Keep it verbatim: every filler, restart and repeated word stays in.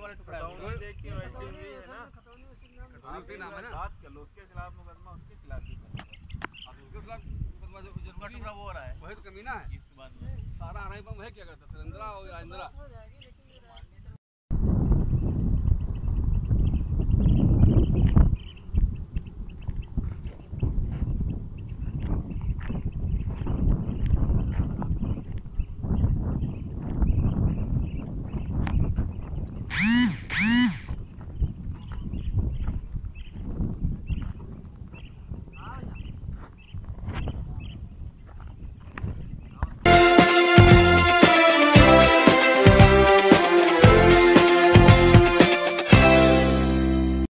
वाला टुकड़ा है देख के वैसे ही है ना, खतौनी नाम है ना, बात कर लो उसके खिलाफ मुकदमा, उसके खिलाफ भी करेंगे। अब उसके खिलाफ मुकदमा जो टुकड़ा वो हो रहा है, वही तो कमीना है। इसके बाद में सारा आराई बम है क्या करता है, इंदिरा और इंदिरा